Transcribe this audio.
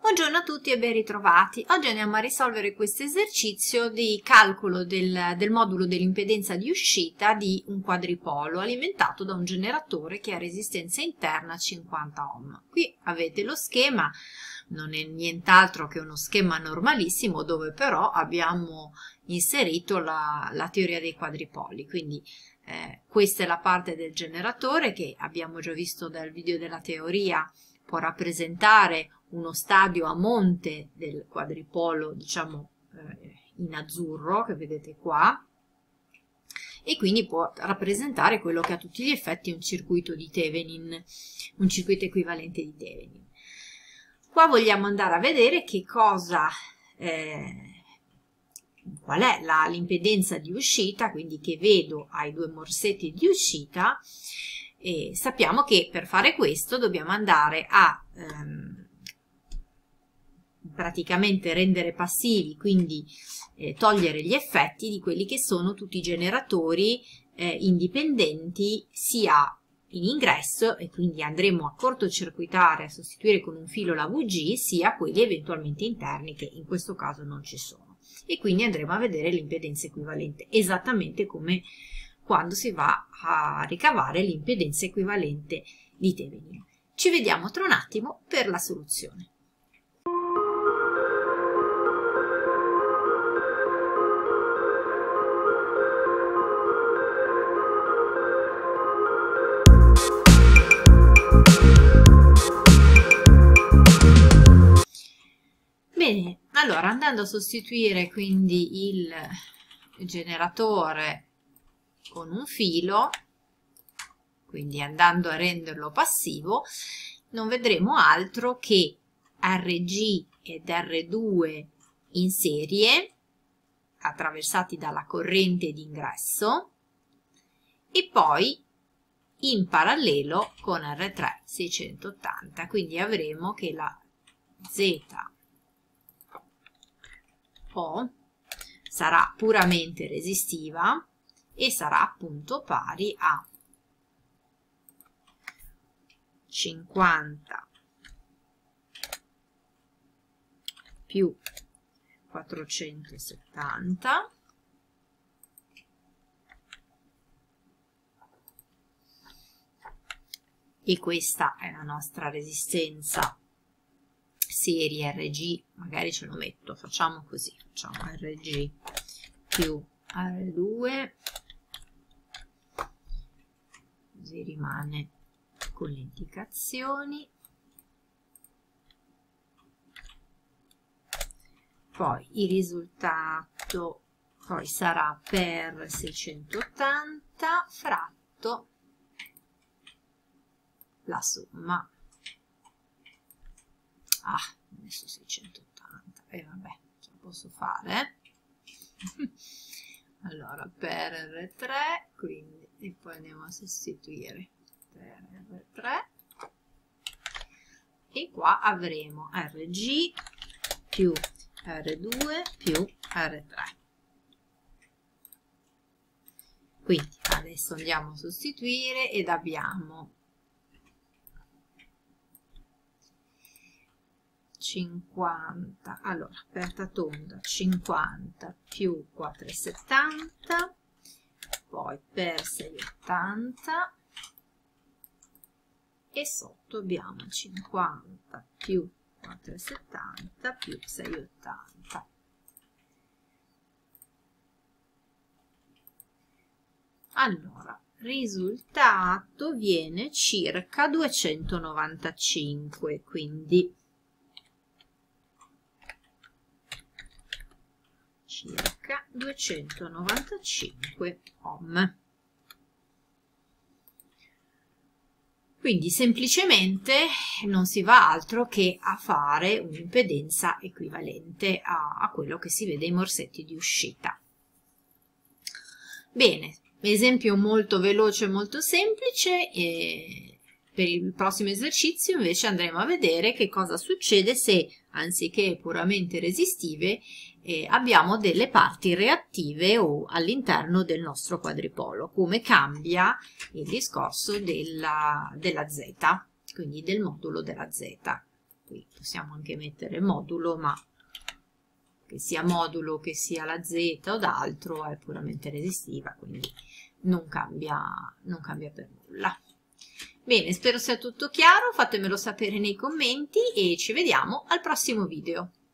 Buongiorno a tutti e ben ritrovati. Oggi andiamo a risolvere questo esercizio di calcolo del modulo dell'impedenza di uscita di un quadripolo alimentato da un generatore che ha resistenza interna 50 ohm. Qui avete lo schema, non è nient'altro che uno schema normalissimo dove però abbiamo inserito la teoria dei quadripoli. Quindi questa è la parte del generatore che abbiamo già visto dal video della teoria, può rappresentare uno stadio a monte del quadripolo, diciamo in azzurro, che vedete qua, e quindi può rappresentare quello che a tutti gli effetti è un circuito di Thevenin, un circuito equivalente di Thevenin. Qua vogliamo andare a vedere che cosa, qual è l'impedenza di uscita, quindi che vedo ai due morsetti di uscita, e sappiamo che per fare questo dobbiamo andare a praticamente rendere passivi, quindi togliere gli effetti di quelli che sono tutti i generatori indipendenti sia in ingresso, e quindi andremo a cortocircuitare, a sostituire con un filo la VG, sia quelli eventualmente interni che in questo caso non ci sono, e quindi andremo a vedere l'impedenza equivalente esattamente come quando si va a ricavare l'impedenza equivalente di Thevenin. Ci vediamo tra un attimo per la soluzione. Bene, allora andando a sostituire quindi il generatore con un filo, quindi andando a renderlo passivo, non vedremo altro che RG ed R2 in serie, attraversati dalla corrente d'ingresso, e poi in parallelo con R3 680, quindi avremo che la ZO sarà puramente resistiva e sarà appunto pari a 50 più 470 e questa è la nostra resistenza serie RG, magari ce lo metto, facciamo così, facciamo RG più R2, così rimane con le indicazioni. Poi il risultato poi sarà per 680 fratto la somma. Ah, ho messo 680, e vabbè, ce la posso fare. Allora, per R3, quindi, e poi andiamo a sostituire per R3, e qua avremo RG più R2 più R3. Quindi adesso andiamo a sostituire ed abbiamo 50, allora aperta tonda 50 più 470, poi per 680 e sotto abbiamo 50 più 470 più 680. Allora, risultato viene circa 295, quindi circa 295 ohm. Quindi semplicemente non si va altro che a fare un'impedenza equivalente a quello che si vede ai morsetti di uscita. Bene, esempio molto veloce e molto semplice. Per il prossimo esercizio invece andremo a vedere che cosa succede se, anziché puramente resistive, abbiamo delle parti reattive all'interno del nostro quadripolo, come cambia il discorso della Z, quindi del modulo della Z. Qui possiamo anche mettere modulo, ma che sia modulo, che sia la Z o d'altro, è puramente resistiva, quindi non cambia per nulla. Bene, spero sia tutto chiaro, fatemelo sapere nei commenti e ci vediamo al prossimo video.